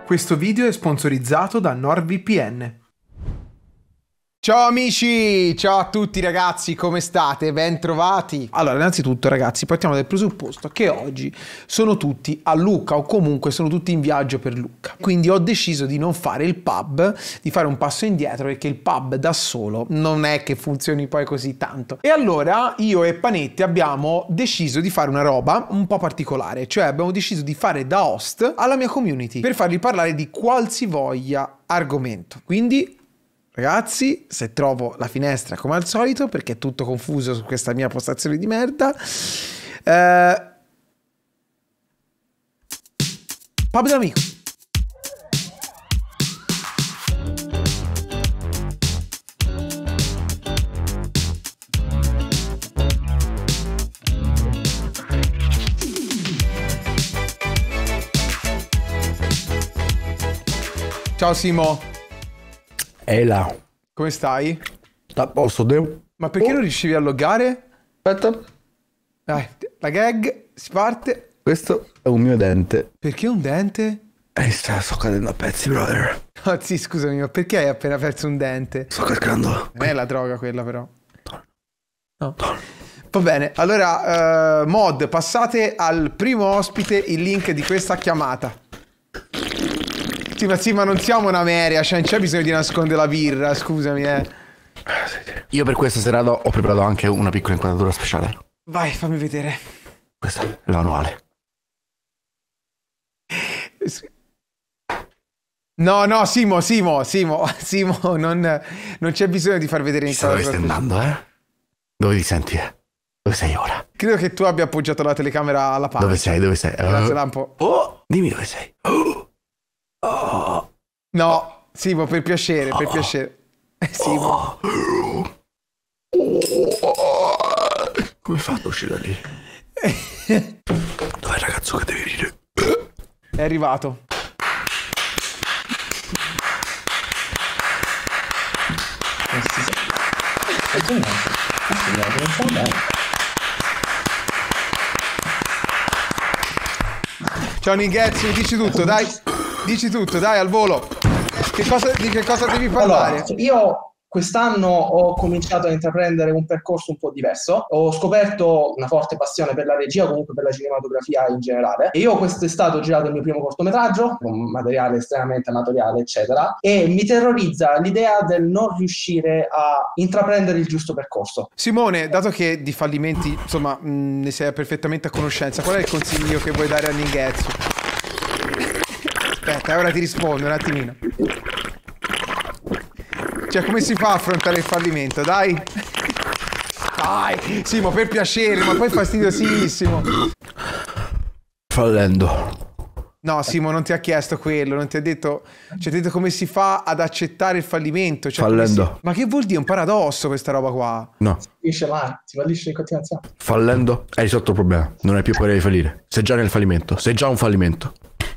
Questo video è sponsorizzato da NordVPN. Ciao amici, ciao a tutti ragazzi, come state? Ben trovati. Allora, innanzitutto ragazzi, partiamo dal presupposto che oggi sono tutti a Lucca o comunque sono tutti in viaggio per Lucca. Quindi ho deciso di non fare il pub, di fare un passo indietro perché il pub da solo non è che funzioni poi così tanto. E allora io e Panetti abbiamo deciso di fare una roba un po' particolare, cioè abbiamo deciso di fare da host alla mia community per fargli parlare di qualsivoglia argomento. Quindi ragazzi, se trovo la finestra come al solito, perché è tutto confuso su questa mia postazione di merda, pub dell'amico. Ciao Simo. Ehi là, Come stai? a posto te? Ma perché non riuscivi a loggare? Aspetta, Dai, la gag, si parte. questo è un mio dente. Perché un dente? Sto cadendo a pezzi, brother. Oh, sì, scusami, ma perché hai appena perso un dente? Sto cascando. Non è la droga quella però. No. Va bene, allora, mod, passate al primo ospite il link di questa chiamata. Sì, ma non siamo una meria, cioè non c'è bisogno di nascondere la birra, scusami, Io per questa serata ho preparato anche una piccola inquadratura speciale. Vai, fammi vedere. Questa è la manuale. No, Simo, non c'è bisogno di far vedere Chissà dove stai andando, Dove ti senti, Dove sei ora? Credo che tu abbia appoggiato la telecamera alla pancia. Dove sei? Grazie, Lampo. Oh, dimmi dove sei. No, Simo, per piacere, per piacere. Simo. Come hai fatto a uscire da lì? Dov'è il ragazzo che devi venire? È arrivato. Ciao Ninghezzi, dici tutto, dai. Dici tutto, dai, al volo. Di che cosa devi parlare? Allora, io quest'anno ho cominciato a intraprendere un percorso un po' diverso. Ho scoperto una forte passione per la regia, comunque per la cinematografia in generale. E io quest'estate ho girato il mio primo cortometraggio, con materiale estremamente amatoriale, eccetera. E mi terrorizza l'idea del non riuscire a intraprendere il giusto percorso. Simone, dato che di fallimenti, insomma, ne sei perfettamente a conoscenza, qual è il consiglio che vuoi dare a Ninghezzi? Aspetta, ora ti rispondo un attimino. Cioè, come si fa a affrontare il fallimento? Dai! Dai! Simo, per piacere, ma poi fastidiosissimo. Fallendo. No, Simo, non ti ha chiesto quello, non ti ha detto... Cioè, ti ha detto come si fa ad accettare il fallimento. Cioè, Fallendo. Ma che vuol dire? È un paradosso questa roba qua. No. Si fallisce in continuazione. Fallendo hai risolto il problema. Non hai più paura di fallire. Sei già nel fallimento. Sei già un fallimento.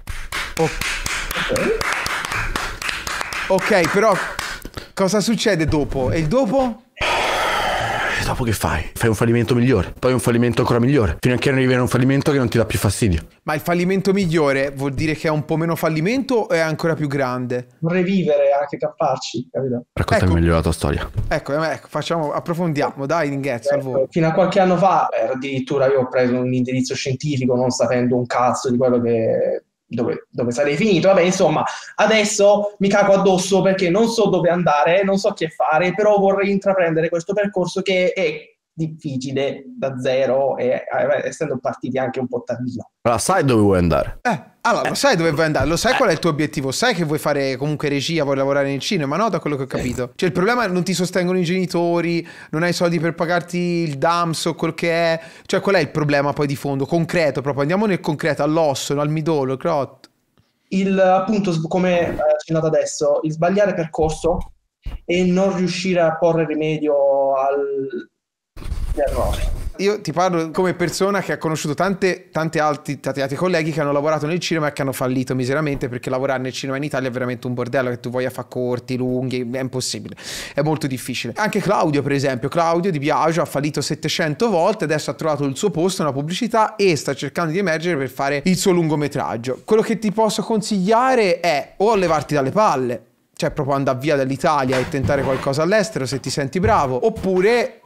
Ok, però cosa succede dopo? E il dopo? E dopo che fai? Fai un fallimento migliore. Poi un fallimento ancora migliore. Fino a che non arrivi a un fallimento che non ti dà più fastidio. Ma il fallimento migliore vuol dire che è un po' meno fallimento o è ancora più grande? Vorrei vivere, anche camparci, capito? Raccontami meglio la tua storia. Ecco, approfondiamo, dai, Ninghezzi, al volo. Fino a qualche anno fa, addirittura io ho preso un indirizzo scientifico non sapendo un cazzo di quello che... Dove sarei finito. Vabbè, insomma, adesso mi cago addosso perché non so dove andare, non so che fare, però vorrei intraprendere questo percorso che è difficile da zero e essendo partiti anche un po' tardino. Allora, sai dove vuoi andare? Allora, lo sai dove vuoi andare, lo sai qual è il tuo obiettivo, sai che vuoi fare comunque regia, vuoi lavorare nel cinema, no? Da quello che ho capito. Cioè, il problema è che non ti sostengono i genitori, non hai soldi per pagarti il DAMS o quel che è. Cioè, qual è il problema poi di fondo, concreto proprio? Andiamo nel concreto, all'osso, al midollo, al crotto. Appunto, come accennato adesso, il sbagliare percorso e non riuscire a porre rimedio all'errore. io ti parlo come persona che ha conosciuto tanti altri colleghi che hanno lavorato nel cinema e che hanno fallito miseramente, perché lavorare nel cinema in Italia è veramente un bordello, che tu voglia fare corti, lunghi, è impossibile, è molto difficile. Anche Claudio, per esempio, Claudio Di Biagio ha fallito 700 volte, adesso ha trovato il suo posto nella pubblicità e sta cercando di emergere per fare il suo lungometraggio. Quello che ti posso consigliare è o levarti dalle palle, cioè proprio andare via dall'Italia e tentare qualcosa all'estero se ti senti bravo, oppure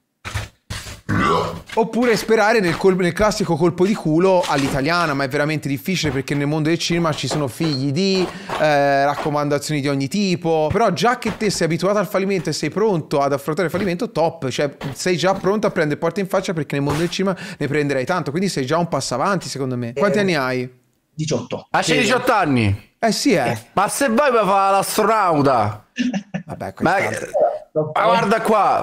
sperare nel classico colpo di culo all'italiana, ma è veramente difficile perché nel mondo del cinema ci sono figli di raccomandazioni di ogni tipo. Però già che te sei abituato al fallimento e sei pronto ad affrontare il fallimento, top, cioè sei già pronto a prendere porte in faccia, perché nel mondo del cinema ne prenderai tanto, quindi sei già un passo avanti secondo me. Quanti anni hai? 18. Ah, c'hai 18 anni? Sì, Ma se vuoi mi fa l'astronauta. Vabbè, Ma guarda qua.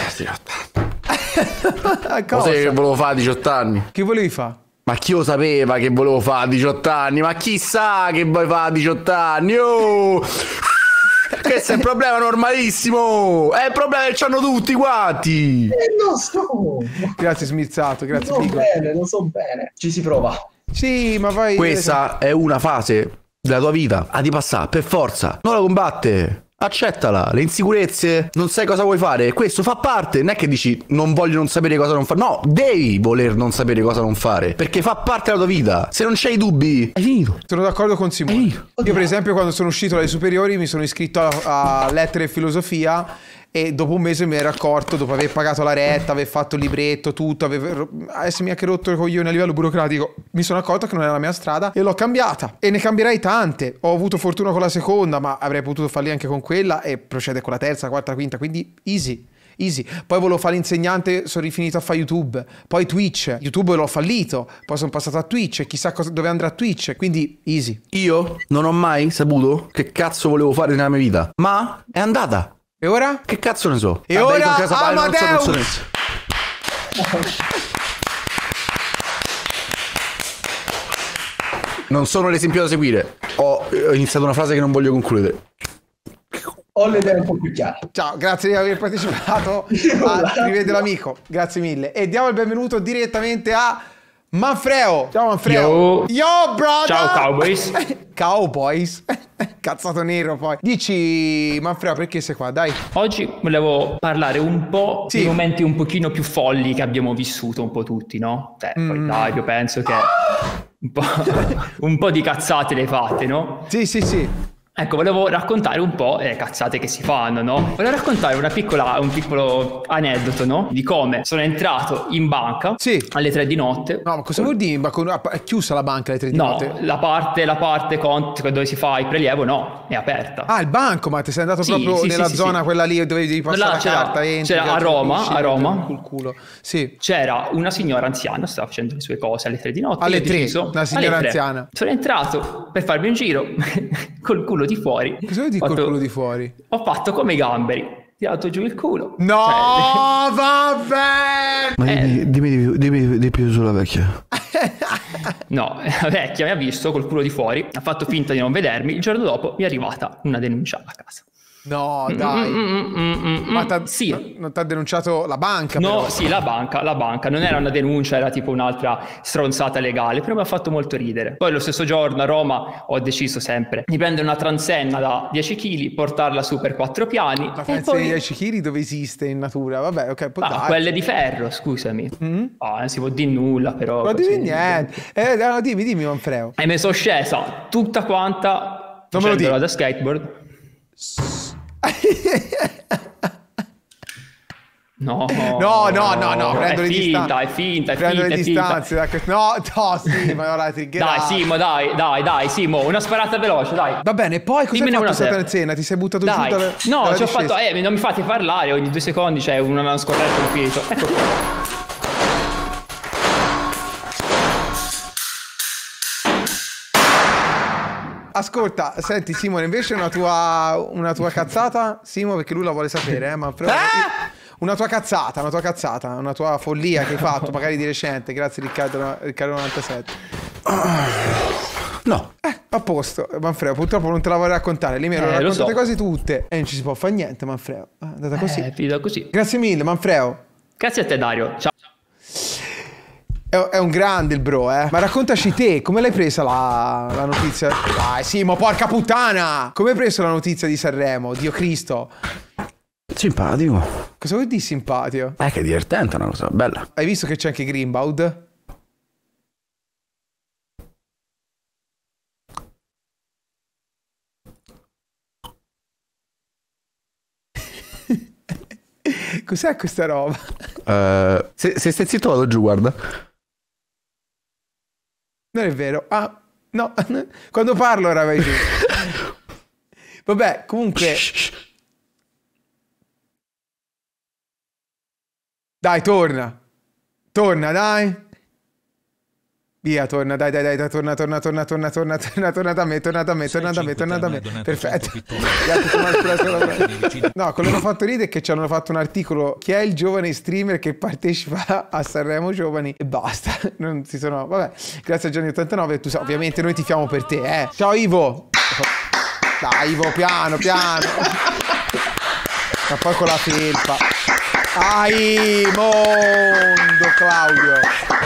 cosa che volevo fare a 18 anni? che volevi fare? Ma chi lo sapeva che volevo fare a 18 anni? Ma chissà che vuoi fare a 18 anni? Oh! Questo è un problema normalissimo. È un problema che hanno tutti quanti. Non so. Grazie Smizzato, grazie Figo. Lo so bene. Ci si prova. Sì, ma vai. Questa è una fase della tua vita a di passare per forza. Non la combatte. Accettala, le insicurezze, non sai cosa vuoi fare, questo fa parte, non è che dici non voglio non sapere cosa non fare, no, devi voler non sapere cosa non fare, perché fa parte della tua vita, se non c'hai dubbi, hai finito. Sono d'accordo con Simone. Io per esempio quando sono uscito dalle superiori mi sono iscritto a lettere e filosofia e dopo un mese mi ero accorto, dopo aver pagato la retta, aver fatto il libretto, tutto, essermi anche rotto i coglioni a livello burocratico, mi sono accorto che non era la mia strada e l'ho cambiata. E ne cambierai tante. Ho avuto fortuna con la seconda, ma avrei potuto farli anche con quella e procede con la terza, quarta, quinta, quindi easy. Poi volevo fare l'insegnante, sono rifinito a fare YouTube, poi Twitch, YouTube l'ho fallito, poi sono passato a Twitch e chissà dove andrà Twitch, quindi easy. Io non ho mai saputo che cazzo volevo fare nella mia vita, ma è andata. E ora? Che cazzo ne so? E ora Amadeus! Non sono l'esempio da seguire. Ho iniziato una frase che non voglio concludere. Ho le idee un po' più chiare. Ciao, grazie di aver partecipato a Rivede l'Amico, grazie mille. E diamo il benvenuto direttamente a Manfreo. Ciao Manfreo. Yo brother. Ciao Cowboys. Cowboys. Cazzato nero poi. Dici Manfreo, perché sei qua? Dai. Oggi volevo parlare un po' dei momenti un pochino più folli che abbiamo vissuto un po' tutti, no? Poi dai, io penso che un po' di cazzate le fatte, no? Sì. Ecco, volevo raccontare un po' le cazzate che si fanno, no? Volevo raccontare un piccolo aneddoto, no? Di come sono entrato in banca alle 3 di notte. No, ma cosa vuol dire? È chiusa la banca alle 3 di no, notte? la parte dove si fa il prelievo, no, è aperta. Ah, il bancomat, sei andato proprio nella zona quella lì dove devi passare la carta. C'era a Roma. Col culo. Sì. C'era una signora anziana, stava facendo le sue cose alle 3 di notte. Alle 3, una signora anziana. Sono entrato per farmi un giro col culo di fuori. Cosa vuol dire col culo di fuori? Ho fatto come i gamberi, tirato giù il culo. No, vabbè! Ma dimmi di più sulla vecchia. No, la vecchia mi ha visto col culo di fuori, ha fatto finta di non vedermi. Il giorno dopo mi è arrivata una denuncia a casa. No, dai. Ma sì. Non ti ha denunciato la banca? No, però. sì, la banca. Non era una denuncia, era tipo un'altra stronzata legale, però mi ha fatto molto ridere. Poi lo stesso giorno a Roma ho deciso sempre di prendere una transenna da 10 kg, portarla su per 4 piani. La transenna di 10 kg dove esiste in natura? Vabbè, ok, può darsi. Quelle di ferro, scusami. Non si può dire nulla, però. Non dimmi niente. Dimmi Manfreo. E mi sono scesa tutta quanta facendola da skateboard. No, prendo le distanze. È finta. Prendo le distanze. No, sì, ma ora Dai, Simo, dai, Simo, una sparata veloce, dai. Va bene, poi cosa hai fatto questa transenna? Ti sei buttato giù dalla No, ci ho fatto, non mi fate parlare, ogni 2 secondi c'è una scorretta infinito. Ecco qua. Ascolta, senti Simone, invece una tua cazzata, Simo, perché lui la vuole sapere, ma una tua cazzata, una tua follia che hai fatto, magari di recente, grazie Riccardo 97. No. A posto, Manfreo, purtroppo non te la vorrei raccontare, lì mi ero raccontate quasi tutte e non ci si può fare niente, Manfreo, è andata così. È finita così. Grazie mille, Manfreo. Grazie a te, Dario, ciao. È un grande il bro, eh. Ma raccontaci te, come l'hai presa la notizia? Dai, Simo, porca puttana! Come hai preso la notizia di Sanremo? Dio Cristo. Simpatico. Cosa vuol dire simpatico? Che è divertente, è una cosa bella. Hai visto che c'è anche Greenbaud? Cos'è questa roba? Se stai zitto vado giù, guarda. Non è vero. Ah, no. Quando parlo ora vai giù. Vabbè, comunque... Dai, torna. Torna, dai. Via, torna, dai, torna da me. Perfetto. No, quello che ho fatto ridere è che ci hanno fatto un articolo. Chi è il giovane streamer che partecipa a Sanremo Giovani? E basta. Non si sono... Vabbè, grazie a Gianni89. Tu sai, ovviamente noi tifiamo per te, eh. Ciao, Ivo. Dai, Ivo, piano. Ma poi con la felpa. Mondo, Claudio.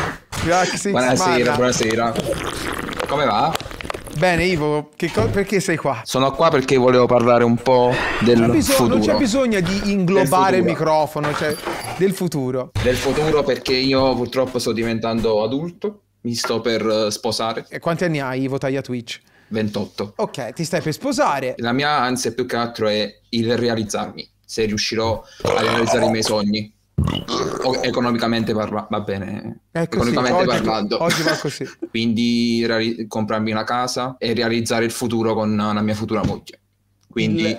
Buonasera. Come va? Bene, Ivo, perché sei qua? Sono qua perché volevo parlare un po' del futuro. Non c'è bisogno di inglobare il microfono, cioè del futuro. Del futuro perché io purtroppo sto diventando adulto, mi sto per sposare. E quanti anni hai, Ivo Taglia Twitch? 28. Ok, ti stai per sposare. La mia ansia più che altro è il realizzarmi, se riuscirò a realizzare i miei sogni. Economicamente parlando, va bene. Economicamente parlando. Oggi va così. Quindi comprarmi una casa e realizzare il futuro con la mia futura moglie. Quindi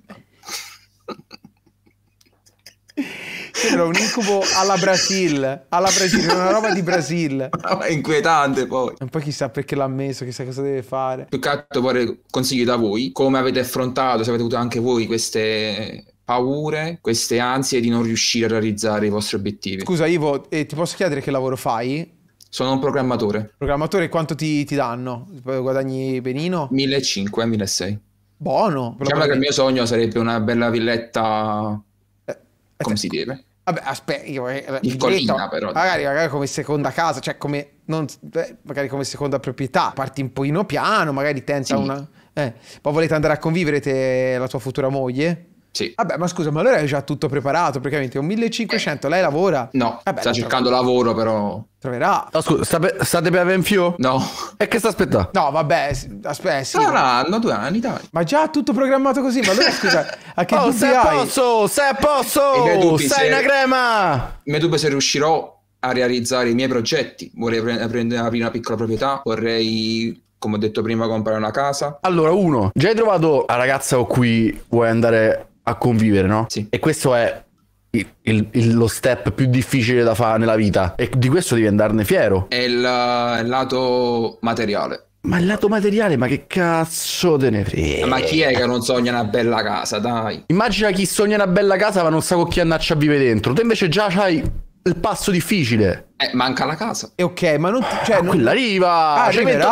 sembra un incubo alla Brasil, una roba di Brasil. È inquietante poi. E poi chissà perché l'ha messo, chissà cosa deve fare. Più che altro vorrei consigli da voi, come avete affrontato, se avete avuto anche voi queste paure, queste ansie di non riuscire a realizzare i vostri obiettivi. Scusa Ivo, ti posso chiedere che lavoro fai? Sono un programmatore. Programmatore, quanto ti danno? Guadagni benino? 1.500, 1.600. Buono. Diciamo che il mio sogno sarebbe una bella villetta come si deve. Vabbè, aspetta, in collina però. Magari come seconda casa, cioè come magari come seconda proprietà. Parti un pochino piano, magari tenta una... Ma volete andare a convivere te e la tua futura moglie? Sì. Vabbè, ma scusa, ma allora hai già tutto preparato, praticamente un 1.500, lei lavora? No, sta cercando lavoro però. Troverà. Oh, scusa, state per avere un fio? No. E che sta aspettando? No, vabbè, aspetta, sì. Saranno 2 anni, dai. Ma già tutto programmato così, ma allora scusa, a che dubbi hai? Sei a posto, sei una crema! I miei dubbi se riuscirò a realizzare i miei progetti. Vorrei aprire una piccola proprietà, vorrei... Come ho detto prima, comprare una casa. Allora, già hai trovato la ragazza con cui vuoi andare a convivere, no? Sì. E questo è lo step più difficile da fare nella vita. E di questo devi andarne fiero. È il lato materiale. Ma il lato materiale, ma che cazzo te ne frega? Ma chi è che non sogna una bella casa, dai? Immagina chi sogna una bella casa ma non sa con chi andarci a vivere dentro. Tu invece già c'hai il passo difficile. Manca la casa. E ok, ma non... Cioè, quella arriva! C'hai 28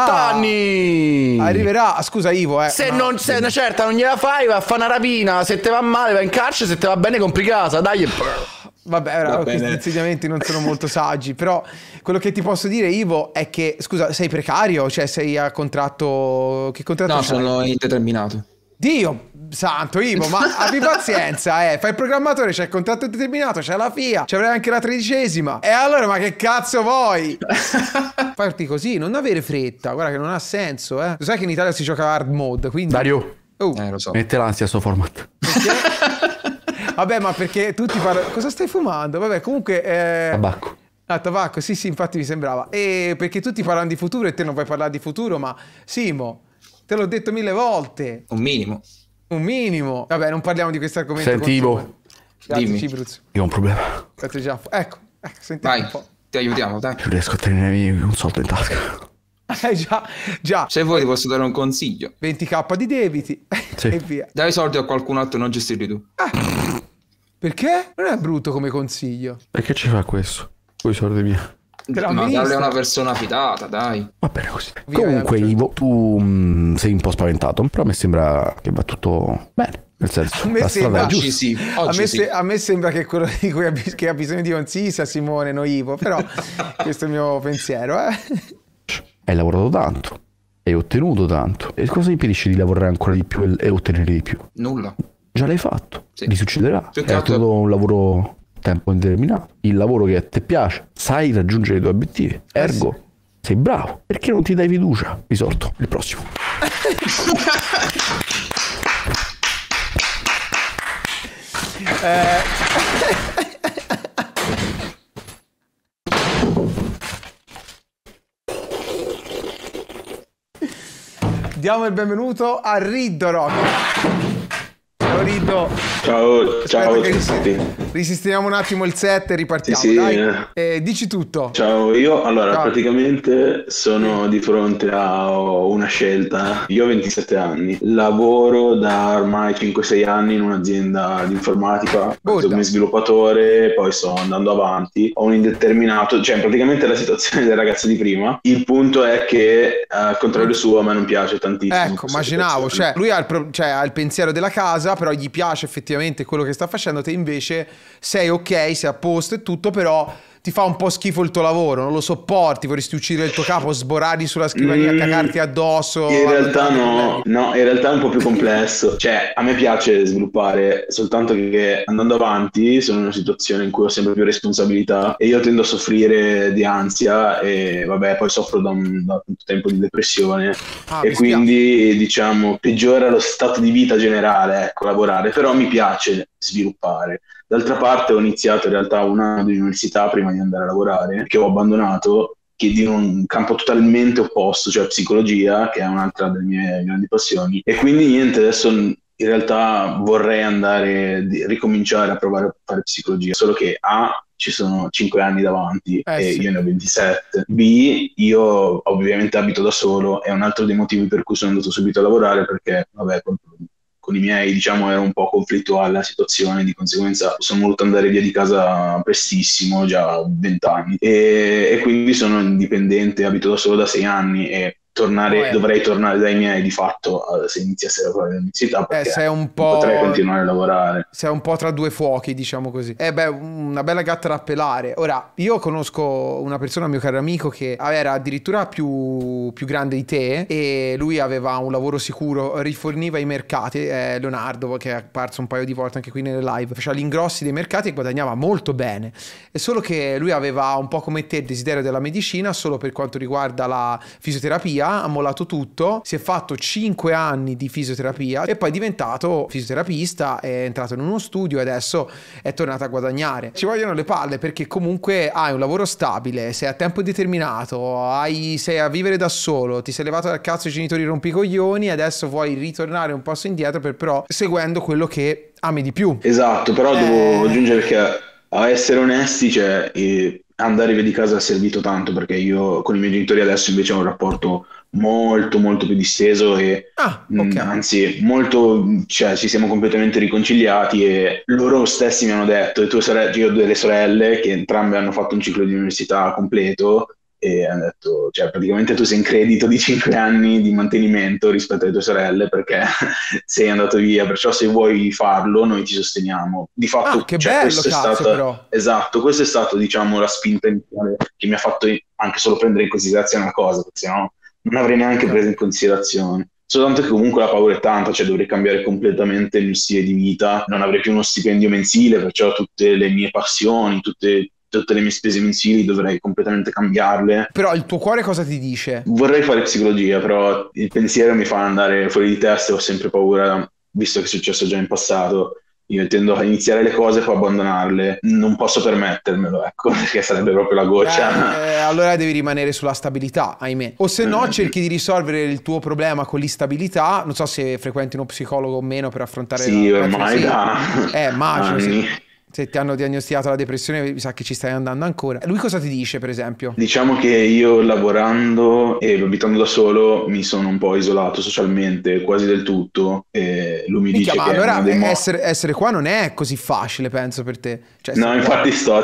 anni! Arriverà, scusa Ivo, Se non sei una certa, non gliela fai, vai a fare una rapina. Se te va male, vai in carcere. Se te va bene, compri casa, dai. Vabbè, ora questi insegnamenti non sono molto saggi. Però quello che ti posso dire, Ivo, è che, scusa, sei precario? Cioè sei a contratto... Che contratto No, c'hai? sono indeterminato. Dio santo, Ivo, ma abbi pazienza, fai il programmatore, c'è il contratto indeterminato, c'è la FIA, c'avrai anche la 13ª. E allora, ma che cazzo vuoi? Farti così, non avere fretta, guarda che non ha senso, Lo sai che in Italia si gioca hard mode, quindi... Dario, lo so. mette l'ansia sto format. Perché? Vabbè, ma perché tutti parlano... Cosa stai fumando? Vabbè, comunque... Tabacco. Ah, tabacco, sì, infatti mi sembrava. E perché tutti parlano di futuro e te non vuoi parlare di futuro, ma... Simo, te l'ho detto 1000 volte. Un minimo. Un minimo. Vabbè, non parliamo di questo argomento. Senti, Ivo. Dimmi. Cibruz. Io ho un problema. Ecco, sentiamo Vai, un po'. ti aiutiamo, dai. Non riesco a tenere un soldo in tasca. Già. Se vuoi ti posso dare un consiglio. 20k di debiti. Sì. E via. Dai soldi a qualcun altro, non gestirli tu. Perché? Non è brutto come consiglio. Perché ci fa questo? Con i soldi miei. Ma darle a una persona fidata, dai. Va bene così. Via, Comunque, Ivo, tu sei un po' spaventato, però mi sembra che va tutto bene. Nel senso, A me la strada è sembra- giusta. Oggi sì, A oggi me, sì. a me sembra che quello di cui che ha bisogno di consigli sia Simone, no Ivo, però questo è il mio pensiero. Hai lavorato tanto, hai ottenuto tanto. E cosa impedisce di lavorare ancora di più e ottenere di più? Nulla. Già l'hai fatto, Sì. ti succederà. Più che Hai altro- ottenuto un lavoro a tempo indeterminato, il lavoro che a te piace, sai raggiungere i tuoi obiettivi, ergo sei bravo. Perché non ti dai fiducia? Risolto. Il prossimo. Diamo il benvenuto a Riddo Rock. Ciao Riddo. Ciao, ciao a che tutti. risistemiamo un attimo il set e ripartiamo. Sì, sì. Dai. Dici tutto. Ciao, io allora Ciao. praticamente sono di fronte a una scelta. Io ho 27 anni, lavoro da ormai 5-6 anni in un'azienda di informatica come sviluppatore, poi sto andando avanti. Ho un indeterminato, cioè praticamente la situazione del ragazzo di prima. Il punto è che al contrario suo a me non piace tantissimo. Ecco, questa immaginavo, situazione. cioè lui ha il pensiero della casa, però gli piace effettivamente quello che sta facendo, te invece sei ok, sei a posto e tutto, però ti fa un po' schifo il tuo lavoro, non lo sopporti, vorresti uccidere il tuo capo, sborrargli sulla scrivania, cagarti addosso. In realtà no, in realtà è un po' più complesso. Cioè, a me piace sviluppare, soltanto che andando avanti sono in una situazione in cui ho sempre più responsabilità e io tendo a soffrire di ansia e vabbè, poi soffro da tanto tempo di depressione e quindi diciamo peggiora lo stato di vita generale, ecco, lavorare, però mi piace sviluppare. D'altra parte ho iniziato in realtà un anno di università prima di andare a lavorare, che ho abbandonato, che è di un campo totalmente opposto, cioè psicologia, che è un'altra delle mie grandi passioni. E quindi niente, adesso in realtà vorrei ricominciare a provare a fare psicologia, solo che A, ci sono 5 anni davanti e sì. io ne ho 27. B, io ovviamente abito da solo, è un altro dei motivi per cui sono andato subito a lavorare, perché vabbè, con i miei, diciamo, era un po' conflittuale la situazione, di conseguenza sono voluto andare via di casa prestissimo, già 20 anni, e quindi sono indipendente, abito da solo da 6 anni e dovrei tornare dai miei di fatto se iniziasse a fare l'università, perché sei un po'... potrei continuare a lavorare. Sei un po' tra due fuochi, diciamo così. Una bella gatta da pelare. Ora, io conosco una persona, un mio caro amico, che era addirittura più grande di te e lui aveva un lavoro sicuro, riforniva i mercati, Leonardo, che è apparso un paio di volte anche qui nelle live, faceva gli ingrossi dei mercati e guadagnava molto bene. È solo che lui aveva un po' come te il desiderio della medicina solo per quanto riguarda la fisioterapia, ha mollato tutto, si è fatto 5 anni di fisioterapia e poi è diventato fisioterapista, è entrato in uno studio e adesso è tornato a guadagnare. Ci vogliono le palle perché comunque hai un lavoro stabile, sei a tempo indeterminato, sei a vivere da solo, ti sei levato dal cazzo i genitori rompicoglioni e adesso vuoi ritornare un passo indietro però seguendo quello che ami di più. Esatto, però devo aggiungere che a essere onesti, cioè, andare via di casa è servito tanto, perché io con i miei genitori adesso invece ho un rapporto molto molto più disteso e anzi molto, cioè ci siamo completamente riconciliati e loro stessi mi hanno detto, le tue sorelle, io ho delle sorelle che entrambe hanno fatto un ciclo di università completo e hanno detto, cioè praticamente tu sei in credito di 5 anni di mantenimento rispetto alle tue sorelle perché sei andato via, perciò se vuoi farlo noi ti sosteniamo. Di fatto che bello, cazzo, però. Esatto, questo è stato, diciamo, la spinta iniziale che mi ha fatto anche solo prendere in considerazione la cosa, perché sennò non avrei neanche preso in considerazione. Soltanto che comunque la paura è tanta, cioè dovrei cambiare completamente il mio stile di vita, non avrei più uno stipendio mensile, perciò tutte le mie passioni, tutte le mie spese mensili dovrei completamente cambiarle. Però il tuo cuore cosa ti dice? Vorrei fare psicologia, però il pensiero mi fa andare fuori di testa e ho sempre paura, visto che è successo già in passato. Io tendo a iniziare le cose e poi abbandonarle. Non posso permettermelo, ecco, perché sarebbe proprio la goccia. Allora devi rimanere sulla stabilità, ahimè. O se no cerchi di risolvere il tuo problema con l'instabilità. Non so se frequenti uno psicologo o meno per affrontare sì, ormai da immagino, anni. sì. Se ti hanno diagnosticato la depressione, mi sa che ci stai andando ancora. Lui cosa ti dice, per esempio? Diciamo che io lavorando e abitando da solo mi sono un po' isolato socialmente, quasi del tutto, e lui mi dice Ma che allora è uno dei essere qua non è così facile, penso, per te. Cioè, No, infatti sto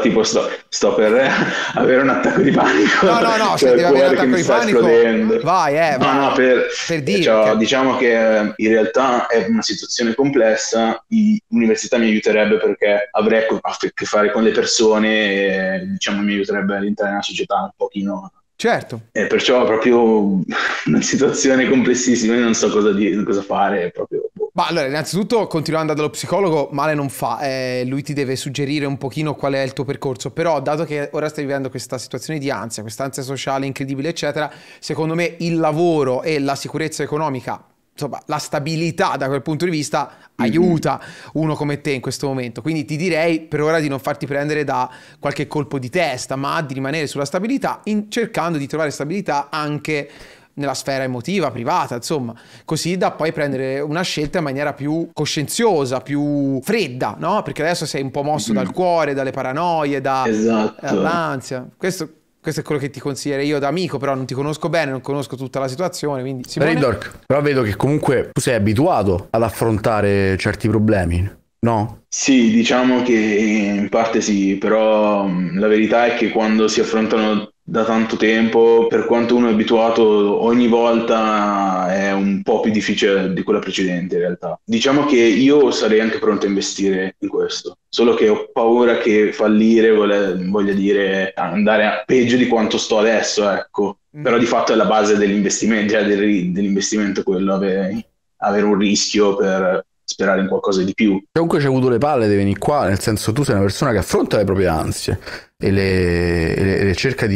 per avere un attacco di panico. No, se Cioè, devi il avere un cuore che attacco mi di sta panico, esplodendo. vai, No, per dire. cioè, diciamo che in realtà è una situazione complessa. L'università mi aiuterebbe perché avrei a che fare con le persone e diciamo mi aiuterebbe ad entrare nella società un pochino. Certo. E perciò è proprio una situazione complessissima, io non so cosa fare, proprio. Ma allora, innanzitutto, continuando dallo psicologo, male non fa, lui ti deve suggerire un pochino qual è il tuo percorso, però dato che ora stai vivendo questa situazione di ansia, quest'ansia sociale incredibile, eccetera, secondo me il lavoro e la sicurezza economica, insomma, la stabilità da quel punto di vista aiuta uno come te in questo momento. Quindi ti direi per ora di non farti prendere da qualche colpo di testa, ma di rimanere sulla stabilità, cercando di trovare stabilità anche nella sfera emotiva, privata, insomma, così da poi prendere una scelta in maniera più coscienziosa, più fredda, no? Perché adesso sei un po' mosso dal cuore, dalle paranoie, dall'ansia. Questo è quello che ti consiglierei io da amico, però non ti conosco bene, non conosco tutta la situazione, quindi Ridork, però vedo che comunque tu sei abituato ad affrontare certi problemi, no? Sì, diciamo che in parte sì, però la verità è che quando si affrontano da tanto tempo, per quanto uno è abituato, ogni volta è un po' più difficile di quella precedente in realtà. Diciamo che io sarei anche pronto a investire in questo, solo che ho paura che fallire voglia dire andare a peggio di quanto sto adesso, ecco. Però di fatto è la base dell'investimento, dell'investimento quello, avere un rischio per sperare in qualcosa di più. Comunque c'hai avuto le palle di venire qua, nel senso tu sei una persona che affronta le proprie ansie e le cerca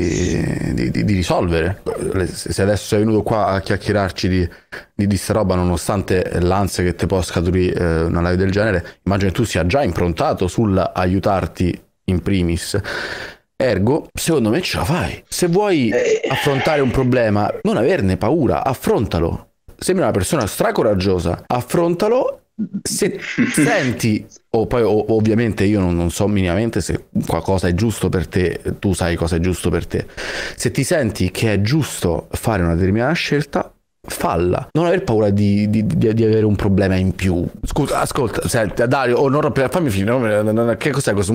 di risolvere. Se adesso sei venuto qua a chiacchierarci di sta roba, nonostante l'ansia che ti può scaturire una live del genere, immagino che tu sia già improntato sull'aiutarti in primis. Ergo, secondo me ce la fai. Se vuoi affrontare un problema, non averne paura, affrontalo. Sembri una persona stracoraggiosa, affrontalo. Se senti, poi ovviamente io non so minimamente se qualcosa è giusto per te, tu sai cosa è giusto per te. Se ti senti che è giusto fare una determinata scelta, falla. Non aver paura di avere un problema in più. Scusa, ascolta, senti, Dario, non fammi finire, che cos'è questo?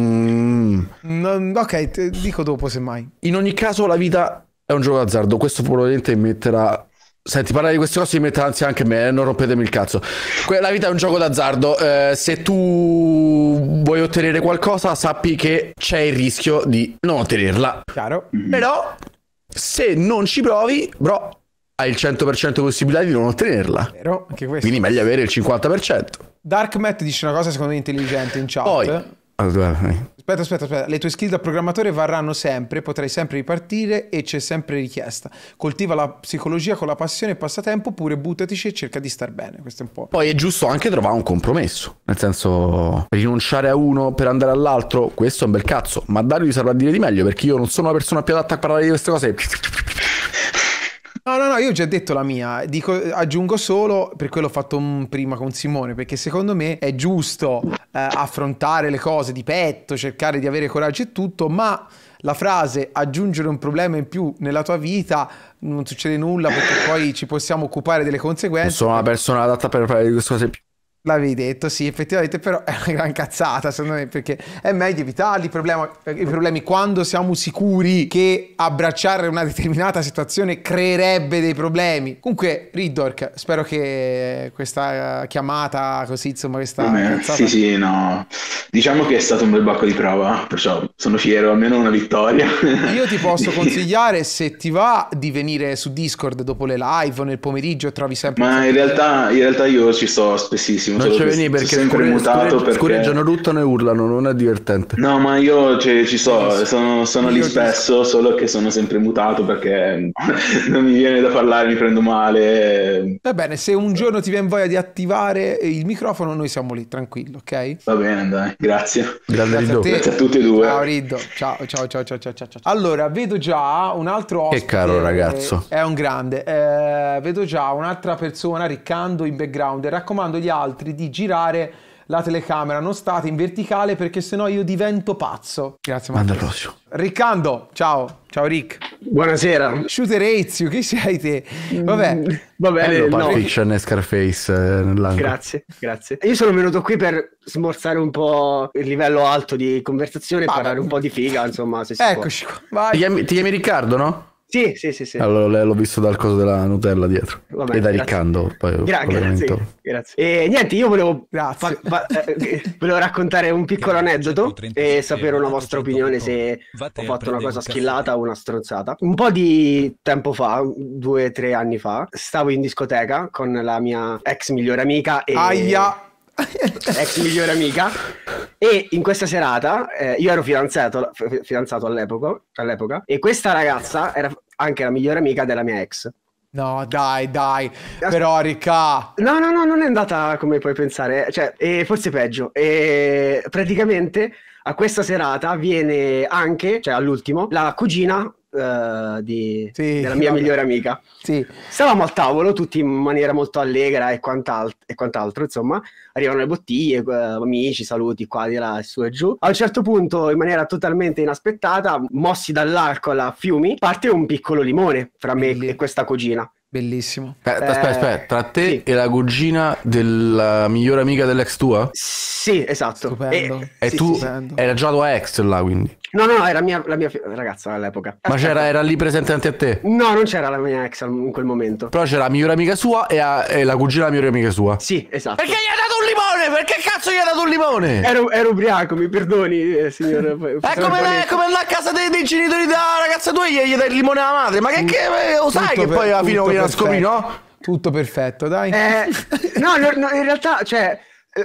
Ok, te dico dopo semmai. In ogni caso la vita è un gioco d'azzardo, questo probabilmente metterà... Senti, parlare di queste cose mi mette ansia anche a me, non rompetemi il cazzo. La vita è un gioco d'azzardo, se tu vuoi ottenere qualcosa sappi che c'è il rischio di non ottenerla. Chiaro. Però se non ci provi, bro, hai il 100% di possibilità di non ottenerla. Vero, anche questo. Quindi meglio avere il 50%. Dark Matt dice una cosa secondo me intelligente in chat. Poi... Aspetta. Le tue skill da programmatore varranno sempre, potrai sempre ripartire e c'è sempre richiesta. Coltiva la psicologia con la passione e passatempo, oppure buttatici e cerca di star bene. Questo è un po'. Poi è giusto anche trovare un compromesso, nel senso, rinunciare a uno per andare all'altro, questo è un bel cazzo, ma Dario vi saprà dire di meglio, perché io non sono una persona più adatta a parlare di queste cose. No, io ho già detto la mia, aggiungo solo, per quello ho fatto prima con Simone, perché secondo me è giusto affrontare le cose di petto, cercare di avere coraggio e tutto, ma la frase aggiungere un problema in più nella tua vita non succede nulla, perché poi ci possiamo occupare delle conseguenze. Non sono una persona adatta per parlare di queste cose più. L'avevi detto, sì, effettivamente, però è una gran cazzata, secondo me, perché è meglio evitarli i problemi quando siamo sicuri che abbracciare una determinata situazione creerebbe dei problemi. Comunque, Ridork, spero che questa chiamata così, insomma, questa cazzata... Sì, no. Diciamo che è stato un bel bacco di prova, perciò sono fiero, almeno una vittoria. Io ti posso consigliare, se ti va, di venire su Discord dopo le live o nel pomeriggio, trovi sempre... Ma in realtà io ci sto spessissimo. Non ci veni perché scureggiano, ruttano e urlano, non è divertente. No, ma io ci sono lì spesso, solo che sono sempre mutato perché non mi viene da parlare, mi prendo male. Va bene, se un giorno ti viene voglia di attivare il microfono, noi siamo lì, tranquillo, ok? Va bene, dai, grazie. Grazie a tutti e due. Ciao Riddo, ciao. Allora, vedo già un altro ospite. Che caro ragazzo. È un grande. Vedo già un'altra persona, Riccando, in background, e raccomando agli altri di girare la telecamera, non state in verticale perché sennò io divento pazzo. Grazie Manda Matteo. al prossimo. Riccando, ciao Rick. Buonasera. Shooter Ezio, chi sei te? Vabbè. Va bene, Pulp no. Fiction e Scarface nell'angolo. Grazie. Io sono venuto qui per smorzare un po' il livello alto di conversazione e parlare un po' di figa, insomma, se si Eccoci qua, vai. Ti chiami Riccardo, no? Sì. Allora l'ho visto dal coso della Nutella dietro. Vabbè, e da grazie. Riccando. Poi Grazie. E niente, io volevo Grazie. volevo raccontare un piccolo aneddoto e sapere una vostra opinione se ho fatto una cosa schillata o una stronzata. Un po' di tempo fa, 2 o 3 anni fa, stavo in discoteca con la mia ex migliore amica e ex migliore amica, e in questa serata io ero fidanzato all'epoca, e questa ragazza era anche la migliore amica della mia ex. No, dai, però Ricca. No, non è andata come puoi pensare, cioè, forse peggio. E praticamente a questa serata viene anche, cioè all'ultimo, la cugina della mia migliore amica. Sì. Stavamo al tavolo tutti in maniera molto allegra e quant'altro, insomma, arrivano le bottiglie, amici, saluti qua di là, su e giù. A un certo punto, in maniera totalmente inaspettata, mossi dall'alcol a fiumi, parte un piccolo limone fra me e questa cugina. Bellissimo. Aspetta, tra te sì. e la cugina della migliore amica dell'ex tua? Sì, esatto. Stupendo. E sì, tu sì. era già tua ex là, quindi? No, era la mia ragazza all'epoca. Ma era lì presente anche a te? No, non c'era la mia ex in quel momento. Però c'era la migliore amica sua e la cugina della migliore amica sua. Sì, esatto. Perché gli ha dato un limone? Perché cazzo gli ha dato un limone? Ero ubriaco, mi perdoni, signore. È come andare a casa dei genitori della ragazza tua e gli dai il limone alla madre. Ma che lo sai che poi alla fine lo viene a scoprire, no? Tutto perfetto, dai. No, in realtà, cioè,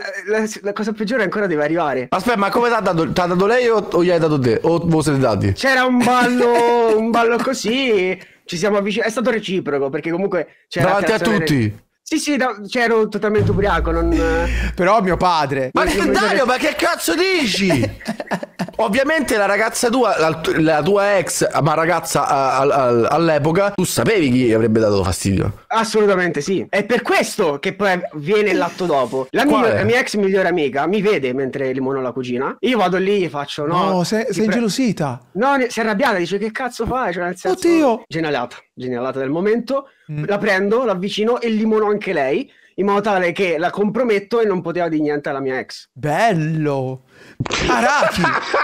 la cosa peggiore ancora deve arrivare. Aspetta, ma come t'ha dato lei o gli hai dato te? O voi siete dati? C'era un ballo così, ci siamo avvicinati, è stato reciproco, perché comunque c'era davanti a tutti? Sì, ero totalmente ubriaco, non... Però mio padre. Ma che Dario, ma che cazzo dici? Ovviamente la ragazza tua, la tua ex, ma ragazza all'epoca, tu sapevi chi avrebbe dato fastidio? Assolutamente sì. È per questo che poi viene l'atto dopo. La mia ex migliore amica mi vede mentre limono la cugina. Io vado lì e faccio no. Sei ingelosita. No, si è arrabbiata, dice che cazzo fai? Cioè, nel senso, oddio. Genialata del momento. La prendo, l'avvicino e limono anche lei, in modo tale che la comprometto e non poteva dire niente alla mia ex. Bello. Araki.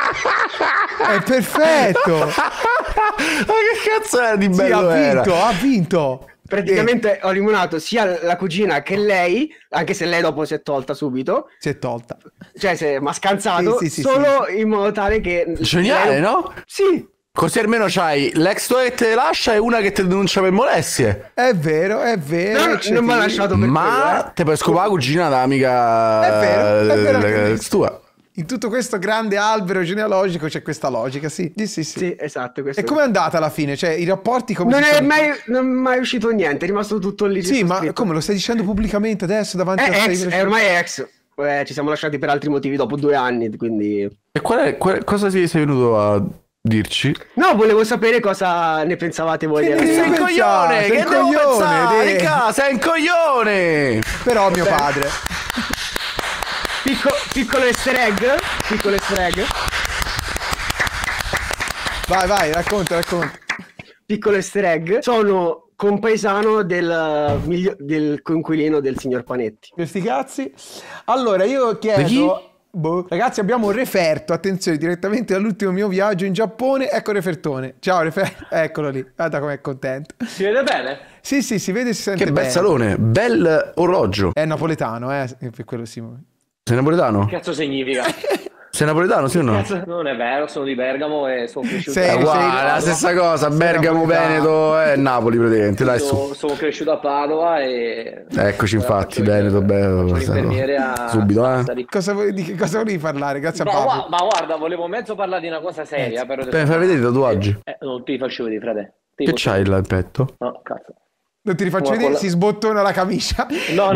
È perfetto. Ma che cazzo è di bello? Sì, ha vinto. Praticamente ho limonato sia la cugina che lei, anche se lei dopo si è tolta subito. Si è tolta. Cioè ma scansato, sì, solo in modo tale che... Geniale, no? Sì. Così almeno c'hai l'ex tua che te lascia e una che ti denuncia per molestie. È vero. No, non mi ha lasciato per quello, te puoi scopare la cugina dell'amica è vero l'ex tua. In tutto questo grande albero genealogico c'è questa logica, sì. Sì, esatto. E com'è andata alla fine? Cioè, i rapporti come... Non è mai uscito niente, è rimasto tutto lì. Sì, ma come lo stai dicendo pubblicamente adesso davanti a te? Ormai è ex. Ci siamo lasciati per altri motivi dopo 2 anni, quindi... E cosa sei venuto a dirci? No, volevo sapere cosa ne pensavate voi. Sei un coglione! Che devo pensare? Raga, sei un coglione! Però mio padre... Piccolo easter egg. Vai, racconta. Piccolo easter egg. Sono compaesano del coinquilino del signor Panetti. Questi cazzi. Allora, io chiedo... Ragazzi, abbiamo un referto, attenzione, direttamente dall'ultimo mio viaggio in Giappone. Ecco Refertone. Ciao Referto, eccolo lì, guarda com'è contento. Si vede bene? Sì, si vede e si sente bene. bene. Che bel salone, bel orologio. È napoletano, per quello sì. Sei napoletano? Che cazzo significa? Sei napoletano, sì o no? Non è vero, sono di Bergamo e sono cresciuto la stessa cosa, Bergamo, Veneto e Napoli praticamente, dai su. Sono cresciuto a Padova e... Eccoci infatti, Veneto, bello. Subito, Di che cosa volevi parlare? Grazie a Pablo. Ma guarda, volevo mezzo parlare di una cosa seria. Però fai vedere i tatuaggi. Non ti faccio vedere, frate. Che c'hai là in petto? No, cazzo. Non ti rifaccio vedere, si sbottona la camicia. No.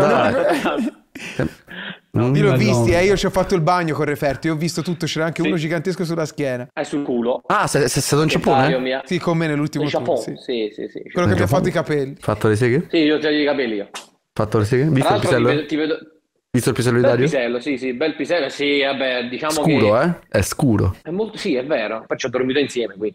Io l'ho visti, io ci ho fatto il bagno con Referto, io ho visto tutto, c'era anche uno gigantesco sulla schiena. È sul culo. Ah, sei stato in Giappone? Sì, con me nell'ultimo tour, sì. Sì. Quello che mi ha fatto i capelli. Fatto le seghe? Sì, io ho tagliato i capelli io. Fatto le seghe? Visto il pisello? Ti vedo... Visto il pisello di Bel Dario? pisello, sì, bel pisello, sì, vabbè, diciamo Scuro, che... È scuro. È molto, sì, è vero, poi ci ho dormito insieme, quindi...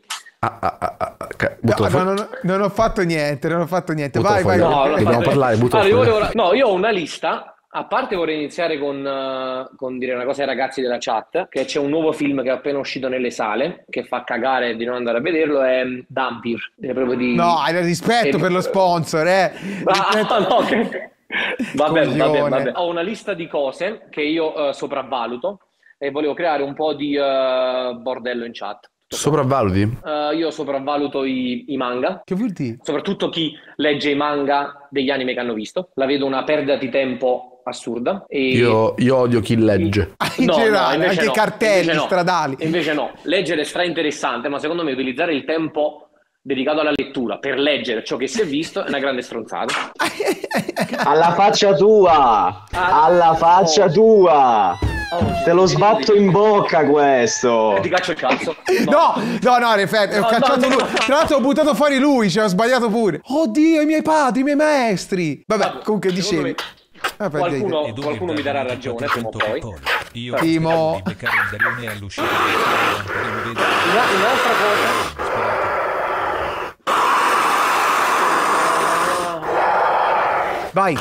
Non ho fatto niente, Butta vai, fuori. vai. No, Dobbiamo parlare, butta allora, fuori. io ho una lista. A parte vorrei iniziare con dire una cosa ai ragazzi della chat, che c'è un nuovo film che è appena uscito nelle sale, che fa cagare di non andare a vederlo, è Dampir. È proprio di... No, hai rispetto per lo sponsor, No, okay. Vabbè. Ho una lista di cose che io sopravvaluto e volevo creare un po' di bordello in chat. Sopravvaluti? Io sopravvaluto i manga. Che vuol dire? Soprattutto chi legge i manga degli anime che hanno visto. La vedo una perdita di tempo assurda. E... Io odio chi legge. In generale, anche i cartelli stradali. Invece no, leggere è interessante, ma secondo me utilizzare il tempo dedicato alla lettura per leggere ciò che si è visto è una grande stronzata. Alla faccia tua! Alla faccia tua! Te lo sbatto in bocca questo! Ti caccio il cazzo. No, rifletti, ho cacciato lui. Tra l'altro ho buttato fuori lui, ho sbagliato pure. Oddio, i miei padri, i miei maestri. Vabbè, comunque dicevi. Qualcuno mi darà ragione prima o poi. Timo. Un'altra cosa. Vai.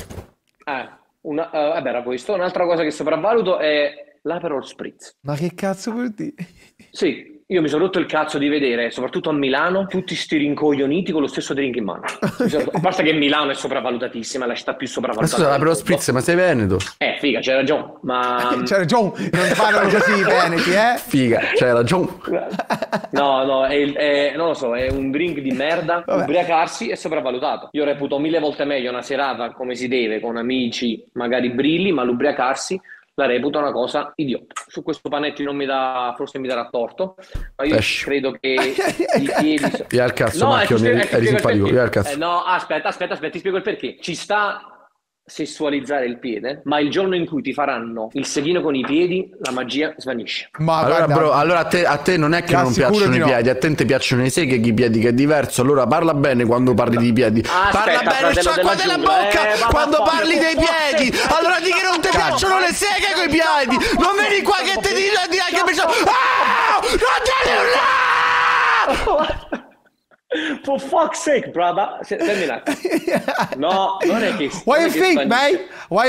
Vabbè, era questo. Un'altra cosa che sopravvaluto è l'Aperol Spritz. Ma che cazzo vuol dire? Sì, io mi sono rotto il cazzo di vedere, soprattutto a Milano, tutti sti rincoglioniti con lo stesso drink in mano. A parte che Milano è sopravvalutatissima, è la città più sopravvalutata. Ma scusa, l'Aperol Spritz, ma sei veneto? Figa, c'hai ragione, ma... C'hai ragione, non parlano così i veneti, Figa, c'hai ragione. No, non lo so, è un drink di merda. Vabbè. Ubriacarsi è sopravvalutato. Io reputo 1000 volte meglio una serata come si deve, con amici, magari brilli, ma l'ubriacarsi la reputo una cosa idiota. Su questo Panetti forse mi darà torto, ma io credo che i piedi... Via il cazzo, Macchio, eri simpatico, via il cazzo. No, aspetta, ti spiego il perché. Ci sta sessualizzare il piede, ma il giorno in cui ti faranno il sedino con i piedi, la magia svanisce. Ma allora, guarda, bro, allora a te non è che non piacciono i piedi, a te ti piacciono i seghe che i piedi, che è diverso. Allora parla bene quando parli di piedi. Parla bene, sciacqua della bocca quando parli dei piedi. Allora di che non ti piacciono le seghe con i piedi. Non veni qua che ti dico che mi sono... Non ti For fuck's sake, brother. Senti un attimo. No, non è che... Why you think, mate?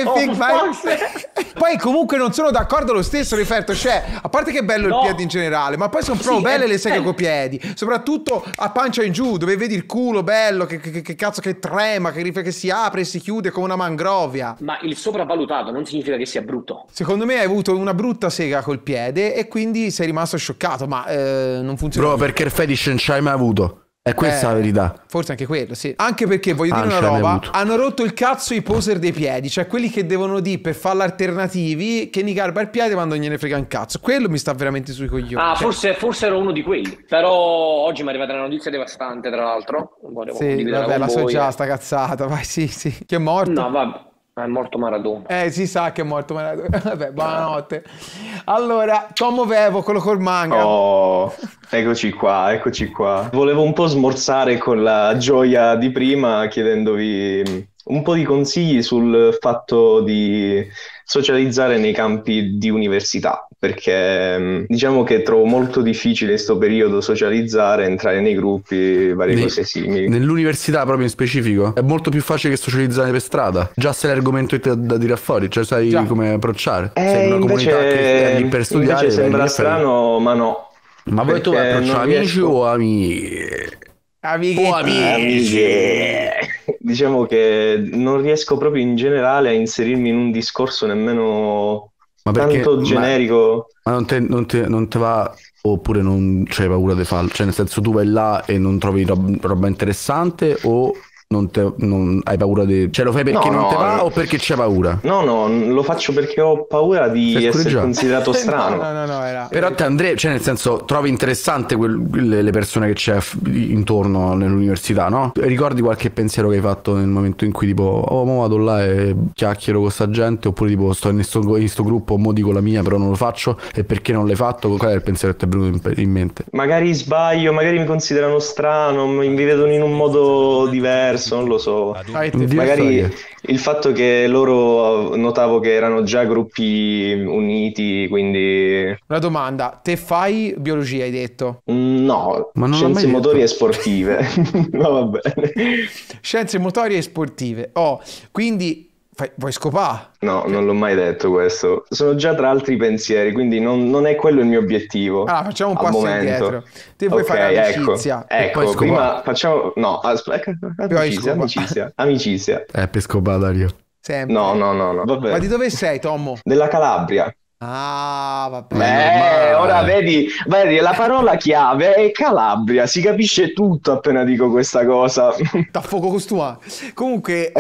Poi comunque non sono d'accordo lo stesso, riferto, cioè, a parte che è bello il piede in generale, ma poi sono proprio belle le seghe coi piedi, soprattutto a pancia in giù, dove vedi il culo bello, che cazzo che trema, che si apre e si chiude come una mangrovia. Ma il sopravvalutato non significa che sia brutto. Secondo me hai avuto una brutta sega col piede e quindi sei rimasto scioccato, ma non funziona. Bro, perché il fetish non ci hai mai avuto. È questa la verità. Forse anche quello, sì. Anche perché, voglio dire una roba, hanno rotto il cazzo i poser dei piedi, cioè quelli che devono dire per farla alternativi che ni garba il piede quando gliene frega un cazzo. Quello mi sta veramente sui coglioni. Forse ero uno di quelli. Però oggi mi è arrivata una notizia devastante, tra l'altro. Sì, vabbè, la so già sta cazzata. Vai, sì. Che è morto? No, vabbè. È morto Maradona. Si sa che è morto Maradona. Vabbè, buonanotte. Allora, Tomo Vevo, quello col manga. Oh, eccoci qua. Volevo un po' smorzare con la gioia di prima chiedendovi un po' di consigli sul fatto di socializzare nei campi di università, perché diciamo che trovo molto difficile in questo periodo socializzare, entrare nei gruppi, varie cose simili. Nell'università proprio in specifico è molto più facile che socializzare per strada, già sai l'argomento da dire fuori, cioè sai come approcciare, sei in una comunità che è lì per studiare. Invece sembra strano, ma no. Ma voi tu approcci amici o amici? Amici. Diciamo che non riesco proprio in generale a inserirmi in un discorso nemmeno tanto generico. Ma non te va, oppure non c'hai paura di farlo? Cioè nel senso, tu vai là e non trovi roba interessante, o non hai paura di... Cioè lo fai perché non te va o perché c'hai paura? No, lo faccio perché ho paura di essere considerato strano. No, era... Però te, Andrea, cioè nel senso, trovi interessante le persone che c'è intorno nell'università, no? Ricordi qualche pensiero che hai fatto nel momento in cui tipo mo vado là e chiacchiero con sta gente, oppure tipo sto in sto gruppo, mo dico la mia però non lo faccio, e perché non l'hai fatto? Qual è il pensiero che ti è venuto in mente? Magari sbaglio, magari mi considerano strano, mi vedono in un modo diverso, adesso non lo so. Dio Magari storia. il fatto che loro notavo che erano già gruppi uniti, quindi Una domanda, te fai biologia, hai detto? no, Ma non l'ho scienze mai motorie e detto. sportive. Ma va bene. Scienze motorie e sportive. Oh, quindi vuoi scopare? No, non l'ho mai detto questo. Sono già tra altri pensieri, quindi non è quello il mio obiettivo. Allora, facciamo un al passo momento. indietro. Te vuoi Ok, fare ecco, amicizia. E poi ecco, scopare. prima facciamo... No, aspetta, amicizia, scopa. amicizia. Per scopare, Dario. Sempre. No, vabbè. Ma di dove sei, Tommo? Della Calabria. Ah, vabbè. Ma è normale. Ora vedi, la parola chiave è Calabria, si capisce tutto appena dico questa cosa. Da fuoco costuma. Comunque,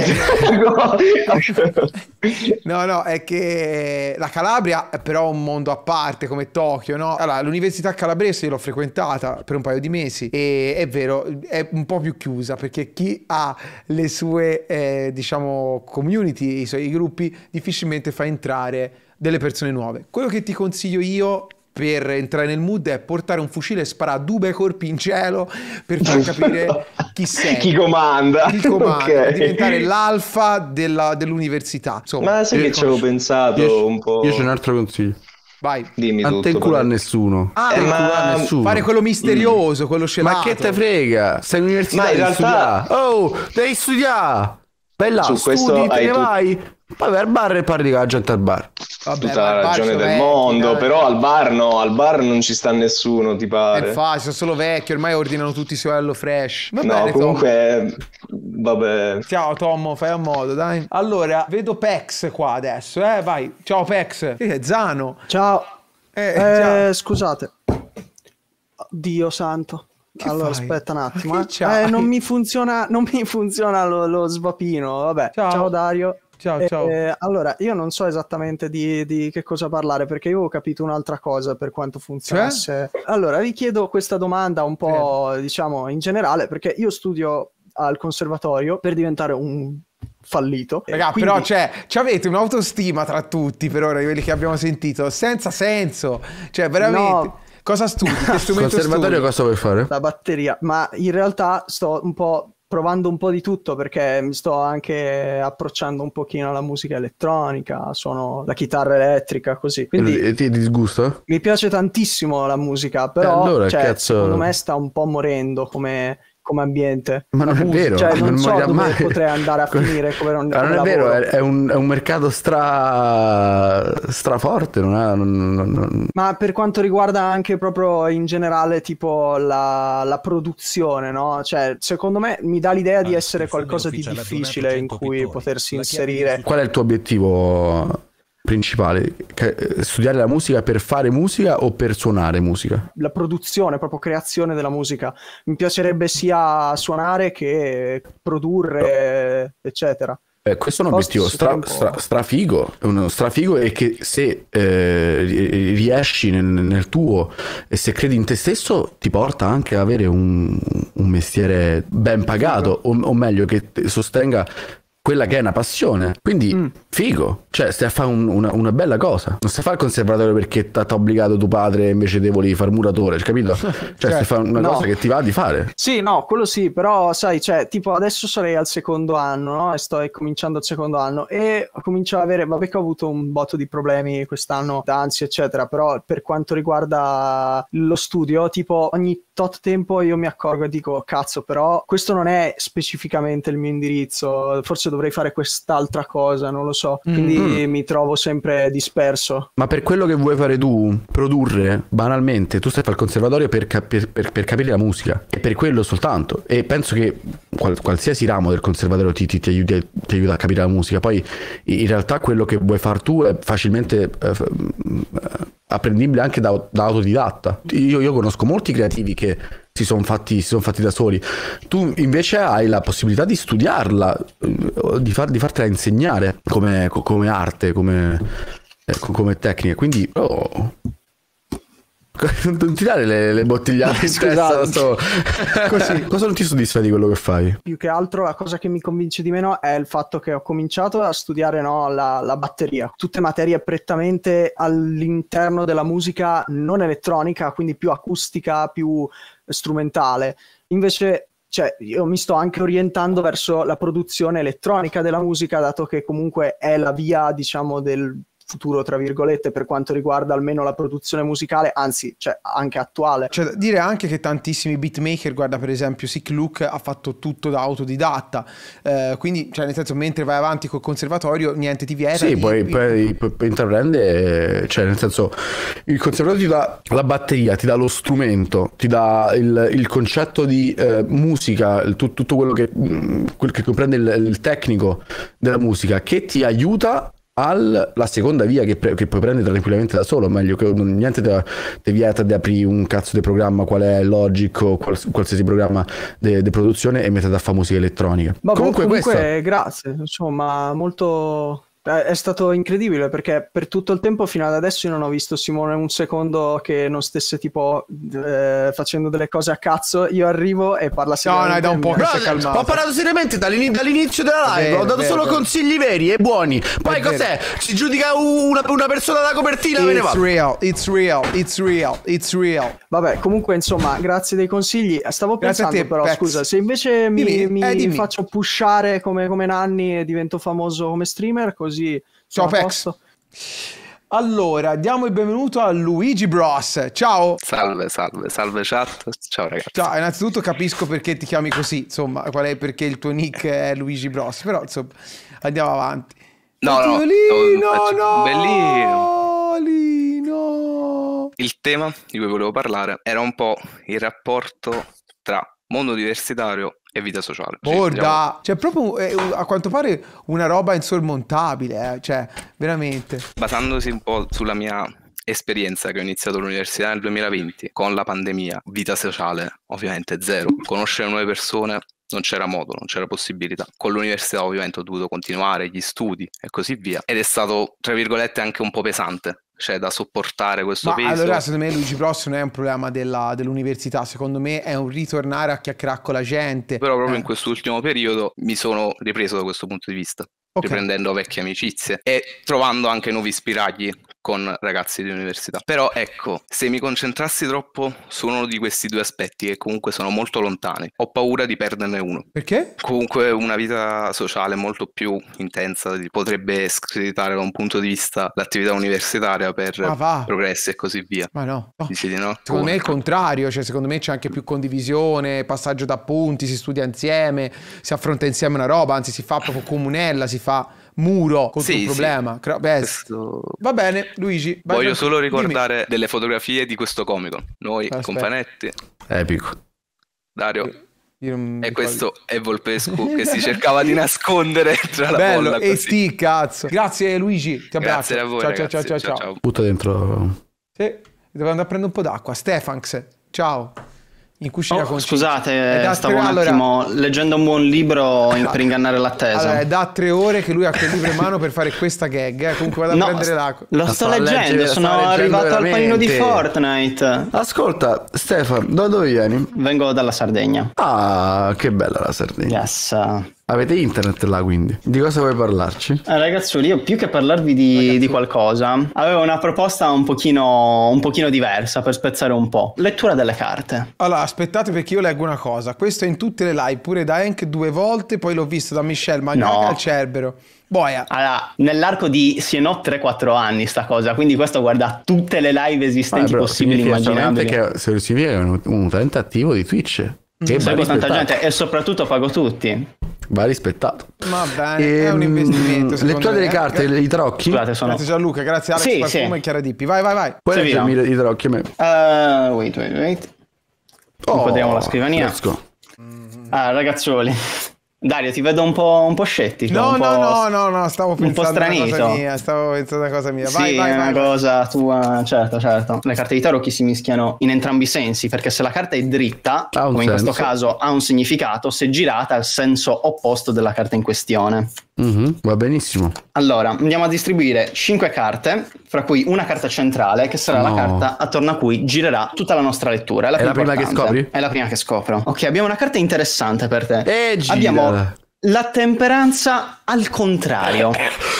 no, è che la Calabria è però un mondo a parte come Tokyo, no? Allora, l'università calabrese io l'ho frequentata per un paio di mesi e è vero, è un po' più chiusa perché chi ha le sue, diciamo, community, i suoi gruppi, difficilmente fa entrare delle persone nuove. Quello che ti consiglio io per entrare nel mood è portare un fucile e sparare due bei colpi in cielo per far capire chi sei. Chi comanda. Chi comanda, Ok. diventare l'alfa dell'università. Insomma, Ma sai che ci avevo pensato un po'. Io c'ho un altro consiglio. vai. Dimmi Non tutto. te inculare Panetti. nessuno. Ah, Te ma- inculare nessuno. Fare quello misterioso, quello celato. Ma che te frega? Stai in università, Ma in devi realtà- studiare. Oh, devi studiare. Vai là, Su questo studi, te hai ne tu- vai. Poi vai al bar e parli con la gente al bar. Vabbè, Tutta ma la il bar ragione sono del vecchi, mondo, dai. però al bar no, al bar non ci sta nessuno, ti È pare? facile, sono solo vecchi, ormai ordinano tutti su Hello Fresh. Va No, bene, comunque, vabbè. Tom. Ciao Tommo, fai a modo, dai. Allora, vedo Pex qua adesso, vai. Ciao Pex. Zano. Ciao. Ciao. Scusate. Dio santo. Che Allora, fai? aspetta un attimo. Che c'hai? Non mi funziona lo svapino. Vabbè. Ciao. Ciao Dario. Ciao. Allora, io non so esattamente di che cosa parlare perché io ho capito un'altra cosa per quanto funzionasse. Allora, vi chiedo questa domanda un po', diciamo, in generale perché io studio al conservatorio per diventare un fallito. Raga, Quindi- però c'avete un'autostima tra tutti per ora di quelli che abbiamo sentito, senza senso. Cioè, veramente. No. Cosa studi? Che strumento Conservatorio studi? cosa vuoi fare? la batteria, ma in realtà sto un po' provando un po' di tutto perché mi sto anche approcciando un pochino alla musica elettronica, suono la chitarra elettrica, così. Quindi E ti disgusta? mi piace tantissimo la musica, però allora, cioè, cazzo. secondo me sta un po' morendo come ambiente. Ma non La è musica, vero, cioè, non so morirà dove mai. potrei andare a finire come Ma non è vero, è un mercato straforte, non. Ma per quanto riguarda anche proprio in generale tipo la produzione, no? Cioè, secondo me mi dà l'idea di essere qualcosa di difficile in cui potersi inserire. Qual è il tuo obiettivo principale? Studiare la musica per fare musica o per suonare musica? La produzione, proprio creazione della musica. Mi piacerebbe sia suonare che produrre, eccetera. Questo è un Posso obiettivo tempo. strafigo, uno strafigo e che se riesci nel tuo e se credi in te stesso ti porta anche ad avere un mestiere ben pagato o meglio che sostenga quella che è una passione, quindi figo, cioè stai a fare una bella cosa, non stai a fare il conservatorio perché ti ha obbligato tuo padre e invece te volevi fare muratore, capito? Cioè stai a fare una No. cosa che ti va di fare. Sì, no, quello sì, però sai, cioè, tipo adesso sarei al secondo anno, no? E sto cominciando il secondo anno e comincio ad avere, vabbè che ho avuto un botto di problemi quest'anno, d'ansia, eccetera, però per quanto riguarda lo studio, tipo ogni tot tempo io mi accorgo e dico, cazzo, però questo non è specificamente il mio indirizzo, forse dovrei fare quest'altra cosa, non lo so, quindi mi trovo sempre disperso. Ma per quello che vuoi fare tu, produrre, banalmente, tu stai a fare il conservatorio per capire la musica, e per quello soltanto. E penso che qualsiasi ramo del conservatorio ti aiuta a capire la musica. Poi in realtà quello che vuoi fare tu è facilmente apprendibile anche da autodidatta. Io conosco molti creativi che si sono fatti da soli. Tu invece hai la possibilità di studiarla, di fartela insegnare come arte, come tecnica. Quindi non ti dare le bottigliate in testa. Così. Cosa non ti soddisfa di quello che fai? Più che altro la cosa che mi convince di meno è il fatto che ho cominciato a studiare, no, la batteria, tutte materie prettamente all'interno della musica non elettronica, quindi più acustica, più strumentale. Invece cioè io mi sto anche orientando verso la produzione elettronica della musica, dato che comunque è la via, diciamo, del futuro, tra virgolette, per quanto riguarda almeno la produzione musicale, anzi, cioè anche attuale. Cioè, da dire anche che tantissimi beatmaker, guarda per esempio Sick Luke ha fatto tutto da autodidatta, quindi, cioè, nel senso, mentre vai avanti col conservatorio niente ti vieta. Sì, poi intraprende, cioè nel senso, il conservatorio ti dà la batteria, ti dà lo strumento, ti dà il concetto di musica, tutto quello che comprende il tecnico della musica, che ti aiuta alla seconda via che puoi prendere tranquillamente da solo, meglio che niente ti vieta di aprire un cazzo di programma qual è Logic o qualsiasi programma di produzione e mettere a fare musica elettronica. Ma comunque grazie, insomma, molto... È stato incredibile, perché per tutto il tempo fino ad adesso io non ho visto Simone un secondo che non stesse tipo facendo delle cose a cazzo. Io arrivo e parla seriamente. No, da un po' che si è calmato. Ho parlato seriamente dall'inizio della live, ho dato solo consigli veri e buoni. Poi cos'è? Si giudica una persona da copertina, me ne va. It's real. Vabbè, comunque insomma, grazie dei consigli. Stavo pensando te, però, Pex. Scusa, se invece mi faccio pushare come Nanni e divento famoso come streamer, così ciao Pex. Allora, diamo il benvenuto a Luigi Bros. Ciao. Salve chat. Ciao ragazzi. Ciao, innanzitutto capisco perché ti chiami così, insomma, qual è, perché il tuo nick è Luigi Bros, però insomma, andiamo avanti. No, bellino. Il tema di cui volevo parlare era un po' il rapporto tra mondo universitario e vita sociale. Borda, cioè proprio a quanto pare una roba insormontabile, cioè veramente. Basandosi un po' sulla mia esperienza, che ho iniziato l'università nel 2020 con la pandemia, vita sociale ovviamente zero, conoscere nuove persone non c'era modo, non c'era possibilità. Con l'università ovviamente ho dovuto continuare gli studi e così via, ed è stato tra virgolette anche un po' pesante, cioè da sopportare questo peso. Allora secondo me Luigi Bros non è un problema dell'università, secondo me è un ritornare a chiacchierare con la gente. Però proprio in quest'ultimo periodo mi sono ripreso da questo punto di vista, riprendendo vecchie amicizie e trovando anche nuovi spiragli con ragazzi di università. Però ecco, se mi concentrassi troppo su uno di questi due aspetti, che comunque sono molto lontani, ho paura di perderne uno. Perché? Comunque una vita sociale molto più intensa potrebbe screditare da un punto di vista l'attività universitaria per progressi e così via. Ma no. Dici di no? Secondo me è il contrario, cioè secondo me c'è anche più condivisione, passaggio d'appunti, si studia insieme, si affronta insieme una roba, anzi si fa proprio comunella, si fa muro contro un problema. Va bene, Luigi. Voglio solo ricordare delle fotografie di questo comico. Noi, Companetti. Epico. Dario. E questo è Volpescu che si cercava di nascondere tra la bolla così. E sti cazzo. Grazie Luigi, ti abbraccio. Grazie a voi, ciao. Butta dentro. Sì, devo andare a prendere un po' d'acqua. Stefanx, ciao. In cucina con scusate, stavo un attimo leggendo un buon libro per ingannare l'attesa. Allora, è da 3 ore che lui ha quel libro in mano per fare questa gag. Comunque vado a prendere l'acqua. Lo sto leggendo, sono arrivato al panino di Fortnite. Ascolta, Stefano, da dove vieni? Vengo dalla Sardegna. Ah, che bella la Sardegna. Yes. Avete internet là, quindi? Di cosa vuoi parlarci? Ragazzuoli, io più che parlarvi di qualcosa, avevo una proposta un pochino diversa per spezzare un po'. Lettura delle carte. Allora, aspettate, perché io leggo una cosa. Questo è in tutte le live, pure da Hank 2 volte, poi l'ho visto da Michelle Magnac al Cerbero. Boia. Allora, nell'arco di no 3-4 anni sta cosa, quindi questo guarda tutte le live esistenti possibili e immaginabili. Che se significa che è un utente attivo di Twitch. Che seguo tanta gente e soprattutto pago tutti. Va rispettato. Va bene, è un investimento. Lettura delle carte, i tarocchi. Scusate, Grazie Gianluca, grazie Alex, Qualcuno e Chiara Dippi. Vai. Puoi leggermi i tarocchi a me? Wait. Inquadriamo la scrivania. Let's go. Ragazzuoli. Dario, ti vedo un po' scettico. No, stavo pensando un po' stranito. Stavo pensando a cosa mia. Vai. Una cosa tua, certo. Le carte di tarocchi si mischiano in entrambi i sensi, perché se la carta è dritta, come in questo caso ha un significato, se girata ha il senso opposto della carta in questione. Va benissimo. Allora, andiamo a distribuire 5 carte, fra cui una carta centrale, che sarà la carta attorno a cui girerà tutta la nostra lettura. È la prima che scopri? È la prima che scopro. Ok, abbiamo una carta interessante per te. Abbiamo la temperanza al contrario.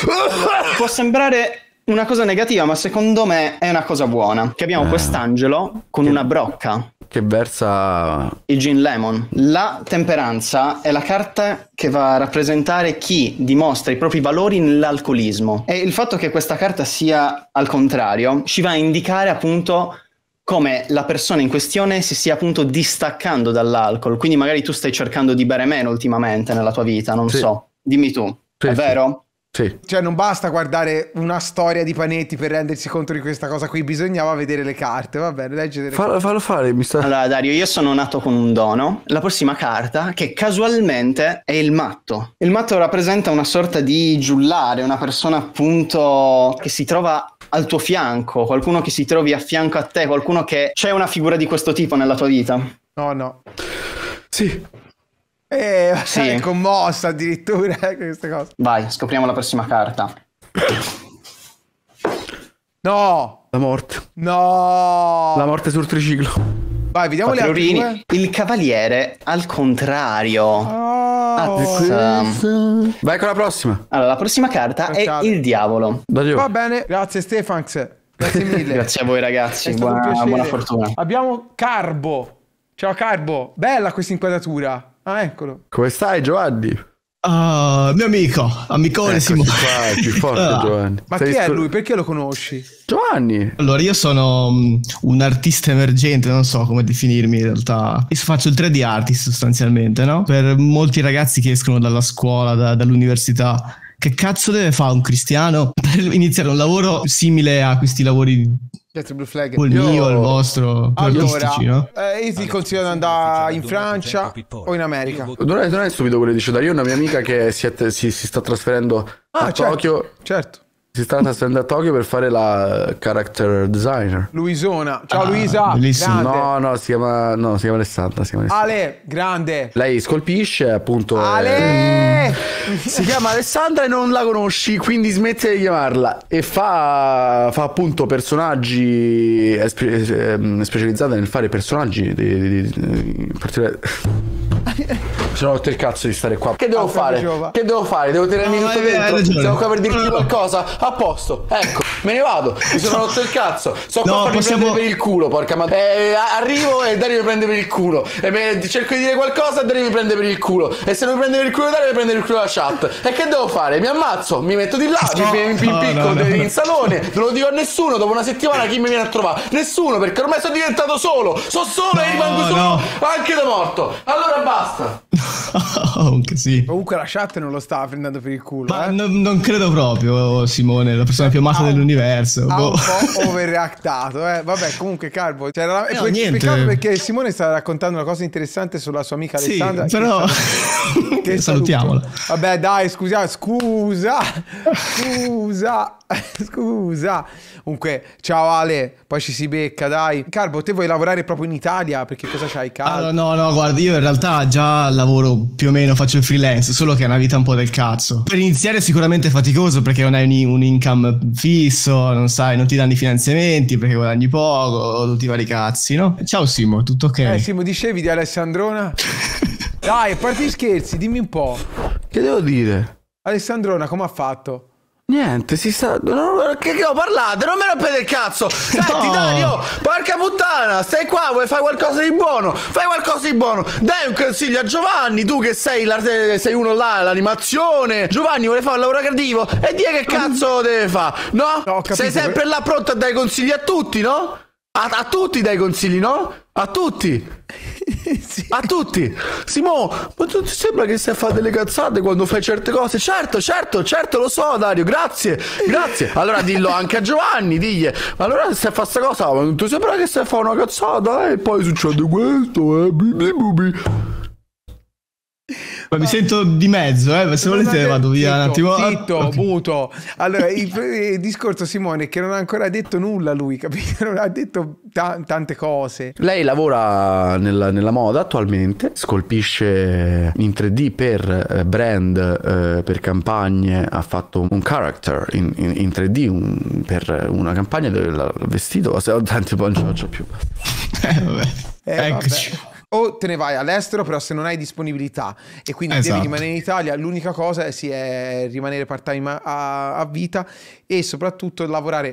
Può sembrare una cosa negativa, ma secondo me è una cosa buona. Che abbiamo quest'angelo con una brocca. che versa il gin lemon. La temperanza è la carta che va a rappresentare chi dimostra i propri valori nell'alcolismo, e il fatto che questa carta sia al contrario ci va a indicare appunto come la persona in questione si stia appunto distaccando dall'alcol, quindi magari tu stai cercando di bere meno ultimamente nella tua vita, non so, dimmi tu, è vero? Sì. Cioè non basta guardare una storia di Panetti per rendersi conto di questa cosa qui, bisognava vedere le carte. Va bene, leggete le carte. Fallo fare, mi sta... Allora Dario, io sono nato con un dono. La prossima carta, che casualmente è il matto. Il matto rappresenta una sorta di giullare, una persona appunto che si trova al tuo fianco, qualcuno che si trovi a fianco a te, qualcuno che c'è una figura di questo tipo nella tua vita. No. Sì. Sì. È commossa addirittura queste cose. Vai, scopriamo la prossima carta. No. La morte. No. La morte sul triciclo. Vai, vediamo le altre due. Il cavaliere al contrario. Vai con la prossima. Allora, la prossima carta è il diavolo. Va bene, grazie Stefanx. Grazie mille. Grazie a voi ragazzi, buona fortuna. Abbiamo Carbo. Ciao Carbo, bella questa inquadratura. Ah, eccolo. Come stai, Giovanni? Mio amico, amicone Simone. Qua, più forte, Giovanni. Ma chi è lui? Perché lo conosci? Giovanni. Allora, io sono un artista emergente, non so come definirmi in realtà. Io faccio il 3D artist sostanzialmente, no? Per molti ragazzi che escono dalla scuola, dall'università. Che cazzo deve fare un cristiano per iniziare un lavoro simile a questi lavori? Blue Flag. O il mio, il vostro, artistici, no? Io ti consiglio di andare in Francia o in America. Non è stupido quello che dice Dario. Io ho una mia amica che si sta trasferendo a Tokyo. Certo. Si sta trasferendo a Tokyo per fare la character designer. Luisona. Ciao Luisa. No, si chiama Alessandra. Ale, grande. Lei scolpisce, appunto. Ale! Si chiama Alessandra e non la conosci, quindi smette di chiamarla. E fa appunto personaggi. È specializzata nel fare personaggi in particolare. Mi sono rotto il cazzo di stare qua. Che devo fare? Devo tenermi tutto dentro. Siamo qua per dirti qualcosa. A posto, ecco, me ne vado. Mi sono rotto il cazzo. Qua per prendere per il culo, porca madre. Arrivo e Dario mi prende per il culo. E cerco di dire qualcosa e Dario mi prende per il culo. E se non mi prende per il culo Dario mi prende per il culo la chat. E che devo fare? Mi ammazzo, mi metto di là, mi impicco in salone. Non lo dico a nessuno. Dopo una settimana chi mi viene a trovare? Nessuno, perché ormai sono diventato solo. Sono solo e rimango solo anche da morto. Allora basta. Comunque sì. Comunque la chat non lo sta prendendo per il culo. Ma non credo proprio, Simone, la persona più amata dell'universo. Ha un po' overreactato, Vabbè, comunque Carbo. Niente. Peccato perché Simone sta raccontando una cosa interessante sulla sua amica Alessandra. Sì, però che salutiamola. Vabbè, dai, scusa. Comunque, ciao Ale, poi ci si becca, dai. Carbo, te vuoi lavorare proprio in Italia? Perché cosa c'hai, Carbo? No, guarda, io in realtà già lavoro più o meno, faccio il freelance, solo che è una vita un po' del cazzo. Per iniziare è sicuramente faticoso perché non hai un income fisso, non ti danno i finanziamenti perché guadagni poco, tutti i vari cazzi, no? Ciao Simo, tutto ok? Simo, dicevi di Alessandrona? Dai, a parte gli scherzi, dimmi un po'. Che devo dire? Alessandrona, come ha fatto? Niente, si sta... Che ho parlato? Non me rompete il cazzo! Senti, Dario, porca puttana, stai qua, vuoi fare qualcosa di buono? Fai qualcosa di buono! Dai un consiglio a Giovanni, tu che sei uno là, l'animazione. Giovanni vuole fare un lavoro creativo e di che cazzo deve fare, no? Sei sempre là pronto a dare consigli a tutti, no? A tutti dai consigli, no? A tutti! Sì. A tutti! Simo, ma tu ti sembra che stai a fare delle cazzate quando fai certe cose? Certo, lo so, Dario, grazie. Allora dillo anche a Giovanni, digli. Allora stai a fare sta cosa, ma non ti sembra che stai a fare una cazzata? E poi succede questo, Ma mi sento di mezzo, se volete vado via un attimo. Zitto, muto. Allora, il discorso, Simone, è che non ha ancora detto nulla lui, capito? Non ha detto tante cose. Lei lavora nella moda attualmente, scolpisce in 3D per brand, per campagne, ha fatto un character in 3D per una campagna del vestito, tanti poi non ce l'ho più. Vabbè. Eccoci. Vabbè. O te ne vai all'estero, però se non hai disponibilità e quindi devi rimanere in Italia, l'unica cosa è rimanere part time a vita e soprattutto lavorare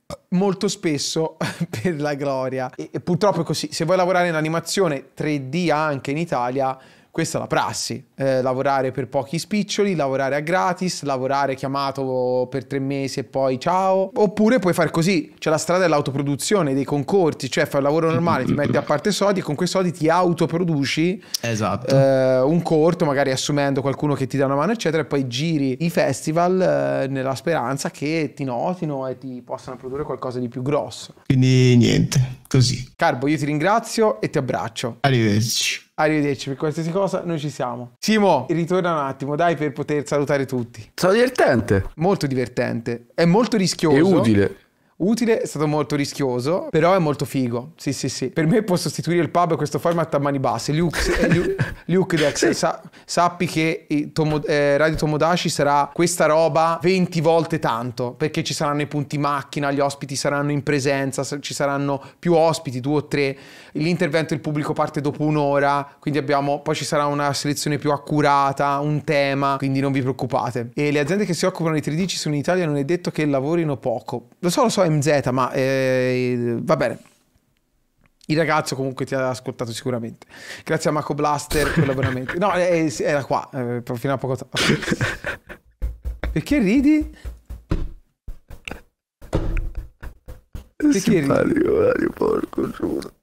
molto spesso per la gloria. E purtroppo è così. Se vuoi lavorare in animazione 3D anche in Italia, questa è la prassi, lavorare per pochi spiccioli, lavorare a gratis, lavorare chiamato per 3 mesi e poi ciao. Oppure puoi fare così, c'è la strada dell'autoproduzione, dei concorsi, cioè fai un lavoro normale, ti metti a parte soldi e con quei soldi ti autoproduci un corto, magari assumendo qualcuno che ti dà una mano eccetera, e poi giri i festival nella speranza che ti notino e ti possano produrre qualcosa di più grosso. Quindi niente, così. Carbo, io ti ringrazio e ti abbraccio. Arrivederci, per qualsiasi cosa noi ci siamo. Simo, ritorna un attimo, dai, per poter salutare tutti. È stato divertente. Molto divertente. È molto rischioso. E utile. Utile, è stato molto rischioso, però è molto figo. Sì. Per me può sostituire il pub questo format a mani basse. Luke Dex, sappi che Radio Tomodachi sarà questa roba 20 volte tanto, perché ci saranno i punti macchina, gli ospiti saranno in presenza, ci saranno più ospiti, 2 o 3. L'intervento del pubblico parte dopo un'ora, quindi poi ci sarà una selezione più accurata, un tema, quindi non vi preoccupate. E le aziende che si occupano di 3D ci sono in Italia, non è detto che lavorino poco. Lo so MZ, ma va bene. Il ragazzo comunque ti ha ascoltato sicuramente. Grazie a Mako Blaster per l'abbonamento. No, era qua fino a poco tempo. Perché ridi? Perché ridi? Porco giuro.